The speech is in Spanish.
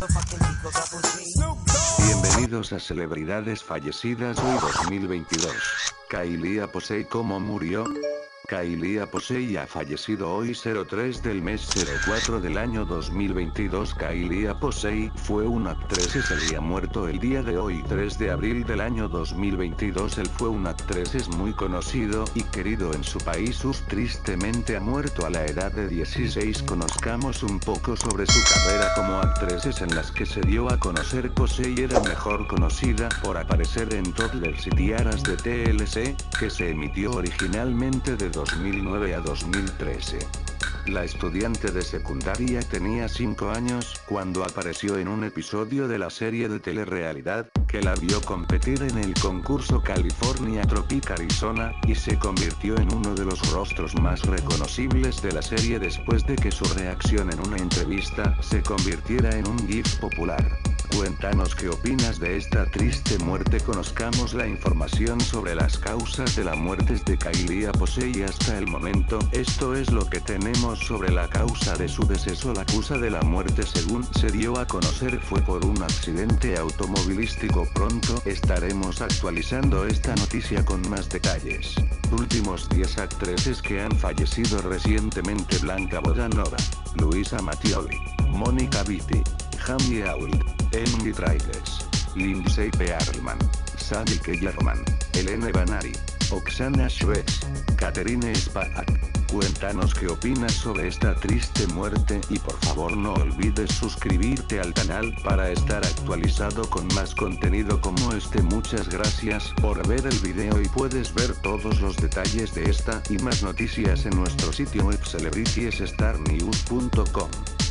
Bienvenidos a Celebridades Fallecidas hoy 2022. Kailia Posey, ¿cómo murió? Kailia Posey ha fallecido hoy 03 del mes 04 del año 2022. Kailia Posey fue una actriz y se había muerto el día de hoy 3 de abril del año 2022. Él fue un actriz, es muy conocido y querido en su país. Tristemente ha muerto a la edad de 16. Conozcamos un poco sobre su carrera como actriz en las que se dio a conocer. Posey era mejor conocida por aparecer en Toddlers y Tiaras de TLC, que se emitió originalmente de 2009 a 2013. La estudiante de secundaria tenía 5 años cuando apareció en un episodio de la serie de telerrealidad, que la vio competir en el concurso California Tropic Arizona, y se convirtió en uno de los rostros más reconocibles de la serie después de que su reacción en una entrevista se convirtiera en un GIF popular. Cuéntanos qué opinas de esta triste muerte. Conozcamos la información sobre las causas de la muerte de Kailia Posey hasta el momento. Esto es lo que tenemos sobre la causa de su deceso. La causa de la muerte, según se dio a conocer, fue por un accidente automovilístico. Pronto estaremos actualizando esta noticia con más detalles. Últimos 10 actrices que han fallecido recientemente: Blanca Bodanova, Luisa Mattioli, Mónica Vitti, Jamie Ault, Emily Trailes, Lindsay Pearlman, Sadie Kellerman, Helene Banari, Oksana Schwetz, Catherine Spaak. Cuéntanos qué opinas sobre esta triste muerte y por favor no olvides suscribirte al canal para estar actualizado con más contenido como este. Muchas gracias por ver el video y puedes ver todos los detalles de esta y más noticias en nuestro sitio web celebritiestarnews.com.